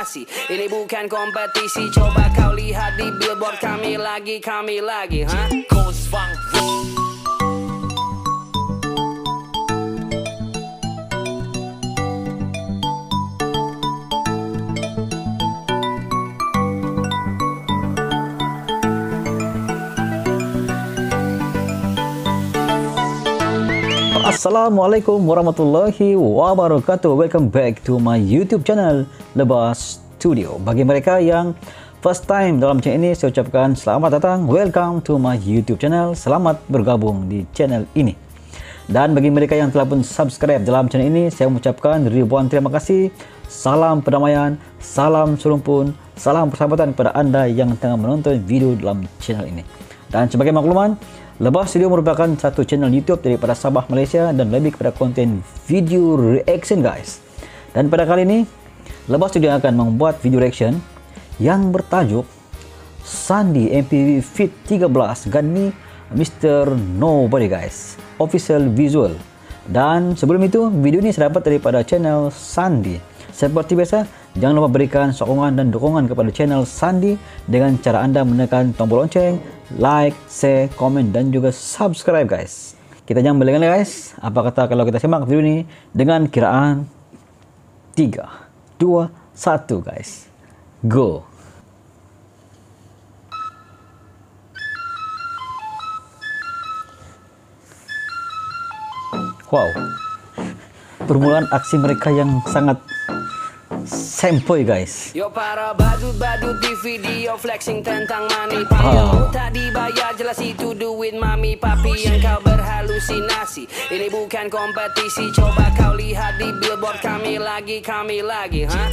Ini bukan kompetisi, coba kau lihat di billboard kami lagi, ha? Assalamualaikum warahmatullahi wabarakatuh. Welcome back to my YouTube channel Lebas Studio. Bagi mereka yang first time dalam channel ini, saya ucapkan selamat datang, welcome to my YouTube channel. Selamat bergabung di channel ini. Dan bagi mereka yang telah pun subscribe dalam channel ini, saya mengucapkan ribuan terima kasih. Salam perdamaian, salam serumpun, salam persahabatan kepada anda yang tengah menonton video dalam channel ini. Dan sebagai makluman, Lebas Studio merupakan satu channel YouTube daripada Sabah, Malaysia dan lebih kepada konten video reaction, guys. Dan pada kali ini, Lebas Studio akan membuat video reaction yang bertajuk Sandi MPV Fit 13 Gani Mr. Nobody, guys. Official visual. Dan sebelum itu, video ini saya dapat daripada channel Sandi. Seperti biasa, jangan lupa berikan sokongan dan dukungan kepada channel Sandi dengan cara anda menekan tombol lonceng, like, share, komen dan juga subscribe, guys. Kita jangan berlengah, guys. Apa kata kalau kita simak video ini dengan kiraan 3, 2, 1, guys. Go. Wow. Permulaan aksi mereka yang sangat sempoi, guys. Yo para badut-badut di video flexing tentang money. Payah tak dibayar, jelas itu duit mami papi yang kau berhalusinasi. Ini bukan kompetisi, coba kau lihat di billboard kami lagi, ha?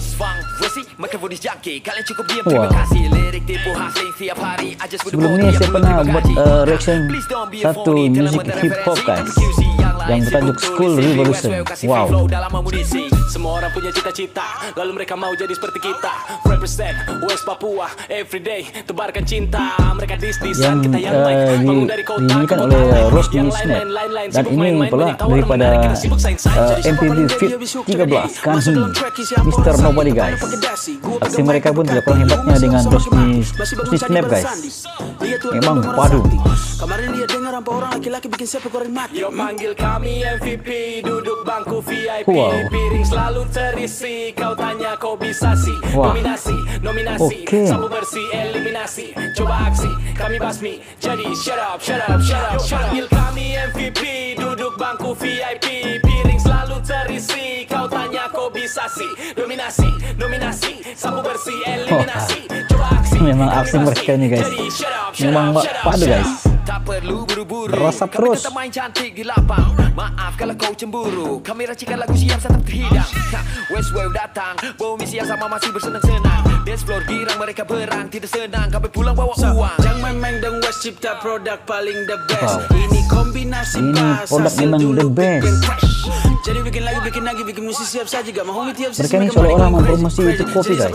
Sebelumnya saya pernah buat reaction satu music hip hop, guys, yang bertajuk School Revolution. Wow. Semua orang punya cita-cita, lalu mereka mau jadi seperti kita. Represent West Papua, everyday tebarkan cinta. Mereka yang dinyanyikan oleh Rosdi Smith. Dan ini pula daripada MPV Fit 13 kan, Mr. Nobody, guys. Aksi mereka pun tidak kurang hebatnya dengan Rosdi Smith, guys. Memang padu. Kemarin dia dengar orang laki-laki bikin siapa goreng mati. Yo panggil kami MVP, duduk bangku VIP. Piring selalu terisi, kau tanya kau bisa sih. Nominasi, sabu bersih, eliminasi. Coba aksi, kami basmi. Jadi shut up. Panggil kami MVP, duduk bangku VIP. Piring selalu terisi, kau tanya kau bisa sih. Nominasi, sabu bersih, eliminasi. Coba aksi. Memang aksi mereka ini, guys, memang padu, guys. Tak perlu buru-buru, Rasap terus. Kita main cantik di lapang. Maaf kalau kau cemburu, kami racikan lagu siap tetap terhidang. West Wave datang, bawa misi yang sama masih bersenang-senang. Dance floor girang mereka berang, tidak senang kami pulang bawa uang. Jangan main dan West cipta produk paling the best. Ini kombinasi pas, produk memang the best. Jadi bikin lagi, bikin musik siap saja gak mau tiap sesi. Mereka ini seolah-olah mempromosi itu kopi, guys.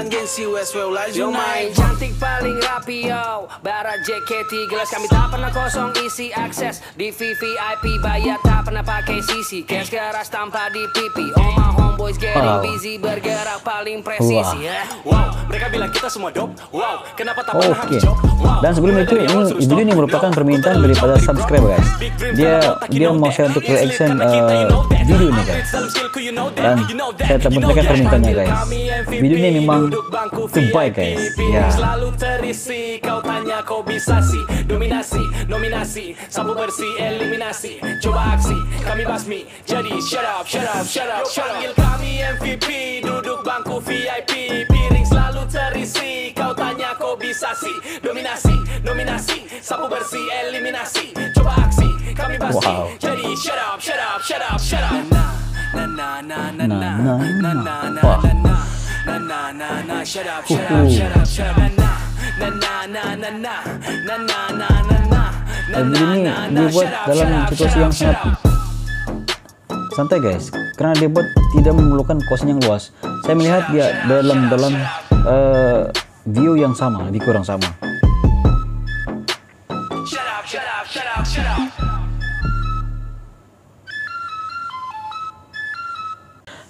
Yo main cantik paling rapi, yo. Barat JKT gelas kami tak pernah kosong isi akses di VVIP, bayar tak pernah pakai sisi, cash keras tanpa di pipi. Oh my homeboys getting busy, bergerak paling presisi. Wow, mereka bilang kita semua dope. Wow, kenapa tak pernah habis job? Dan sebelum itu, video ini merupakan permintaan daripada subscriber, guys. Dia mau saya untuk reaction video ini, guys. Dan saya temukan permintaannya, guys. Video ini memang terbaik, guys. Ya. Selalu terisi, kau tanya kau bisa sih. Nominasi, sabu bersih, eliminasi. Coba aksi, kami basmi. Jadi shut up. Panggil kami MVP, duduk bangku VIP. Piring selalu terisi, kau tanya kau bisa sih. Nominasi, sabu bersih, eliminasi. Coba aksi, kami basmi. Jadi shut up. Video ini dibuat dalam situasi yang sangat santai, guys, karena dia buat tidak memerlukan kosan yang luas. Saya melihat dia dalam view yang sama, lebih kurang sama.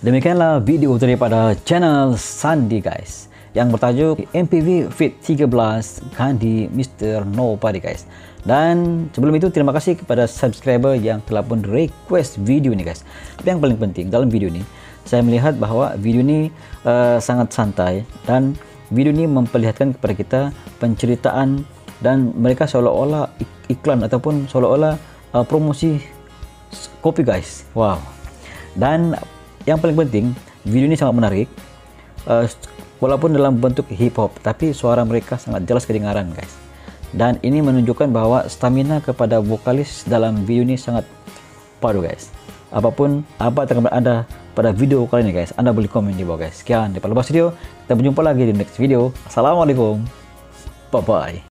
Demikianlah video daripada channel Sandi guys, yang bertajuk MPV Fit 13 Gandhi Mr. Nobody guys. Dan sebelum itu terima kasih kepada subscriber yang telah pun request video ini guys. Tapi yang paling penting dalam video ini, saya melihat bahwa video ini sangat santai, dan video ini memperlihatkan kepada kita penceritaan, dan mereka seolah-olah iklan ataupun seolah-olah promosi kopi guys. Wow. Dan yang paling penting, video ini sangat menarik. Walaupun dalam bentuk hip hop, tapi suara mereka sangat jelas kedengaran guys. Dan ini menunjukkan bahwa stamina kepada vokalis dalam video ini sangat padu guys. Apapun apa tanggapan Anda pada video kali ini guys, Anda boleh komen di bawah guys. Sekian dari Lebas Studio, kita berjumpa lagi di next video. Assalamualaikum, bye bye.